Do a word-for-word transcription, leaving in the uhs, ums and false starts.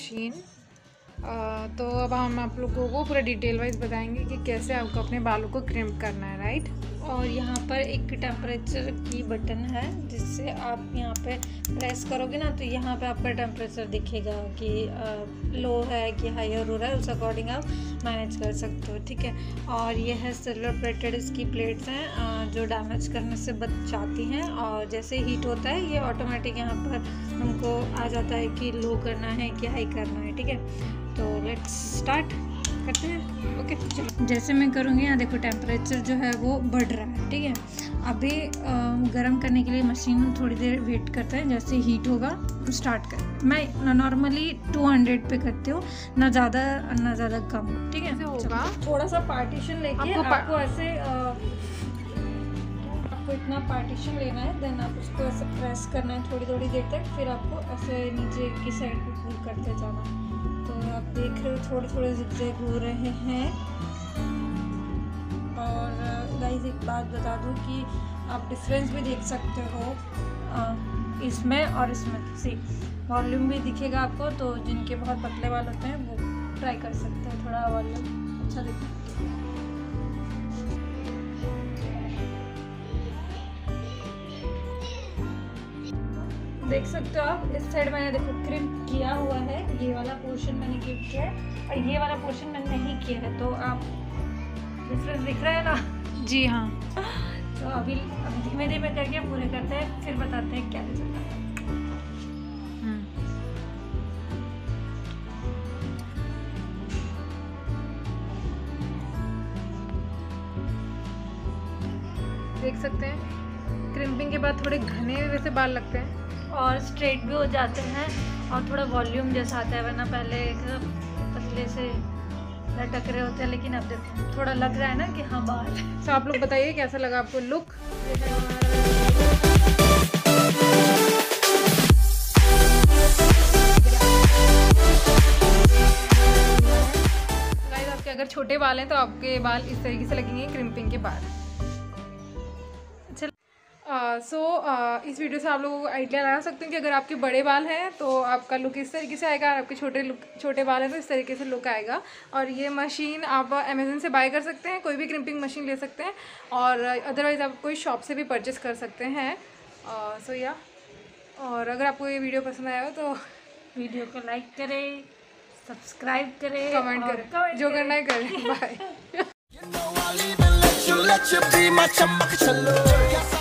Machine. तो अब हम आप लोगों को पूरा डिटेल वाइज बताएंगे कि कैसे आपको अपने बालों को क्रिम्प करना है, राइट। और यहाँ पर एक टेम्परेचर की बटन है जिससे आप यहाँ पे प्रेस करोगे ना तो यहाँ पे आपका टेम्परेचर दिखेगा कि लो है कि हायर हो रहा है, उस अकॉर्डिंग आप मैनेज कर सकते हो, ठीक है। और ये है सिल्वर प्लेटेड इसकी प्लेट्स हैं जो डैमेज करने से बचाती हैं, और जैसे हीट होता है ये ऑटोमेटिक यहाँ पर हमको आ जाता है कि लो करना है कि हाई करना है, ठीक है। तो लेट्स स्टार्ट करते हैं। ओके चलो, जैसे मैं करूँगी यहाँ देखो टेम्परेचर जो है वो बढ़ रहा है, ठीक है। अभी गर्म करने के लिए मशीन थोड़ी देर वेट करता है, जैसे हीट होगा स्टार्ट कर। मैं नॉर्मली टू हंड्रेड पे करती हूँ, ना ज़्यादा ना ज़्यादा कम, ठीक है। होगा थोड़ा सा पार्टीशन लेके आपको, पा... आपको ऐसे आपको इतना पार्टीशन लेना है, देन आप उसको ऐसे प्रेस करना है थोड़ी थोड़ी देर तक, फिर आपको ऐसे नीचे की साइड को पुल करते जाना है। तो आप देख रहे हो थोड़े थोड़े जिगजैग हो रहे हैं। और गाइस एक बात बता दूं कि आप डिफरेंस भी देख सकते हो इसमें और इसमें। सी वॉल्यूम भी दिखेगा आपको, तो जिनके बहुत पतले बाल होते हैं वो ट्राई कर सकते हैं, थोड़ा वॉल्यूम अच्छा दिखता है। देख सकते हो आप, इस साइड मैंने देखो क्रिम्प किया हुआ है, ये वाला पोर्शन मैंने क्रिम्प किया है और ये वाला पोर्शन मैंने नहीं किया है। तो आप डिफरेंस दिख रहा है ना? जी हाँ। तो अभी अभी धीमे धीमे करके पूरे करते हैं, फिर बताते हैं क्या रिजल्ट आता है। देख सकते हैं क्रिम्पिंग के बाद थोड़े घने वैसे बाल लगते हैं और स्ट्रेट भी हो जाते हैं और थोड़ा वॉल्यूम जैसा आता है, वरना पहले पतले से लटक रहे होते हैं, लेकिन अब देखो थोड़ा लग रहा है ना कि हाँ बाल। तो आप लोग बताइए कैसा लगा आपको लुक। गाइस आपके अगर छोटे बाल हैं तो आपके बाल इस तरीके से लगेंगे क्रिम्पिंग के बाद। सो uh, so, uh, इस वीडियो से आप लोगों को आइडिया लगा सकते हैं कि अगर आपके बड़े बाल हैं तो आपका लुक इस तरीके से आएगा, और आपके छोटे लुक छोटे बाल हैं तो इस तरीके से लुक आएगा। और ये मशीन आप अमेज़न से बाय कर सकते हैं, कोई भी क्रिम्पिंग मशीन ले सकते हैं, और अदरवाइज़ आप कोई शॉप से भी परचेस कर सकते हैं। सो uh, या so, yeah. और अगर आपको ये वीडियो पसंद आया हो तो वीडियो को लाइक करें, सब्सक्राइब करें, कमेंट करें, जो करना है करें। बाय।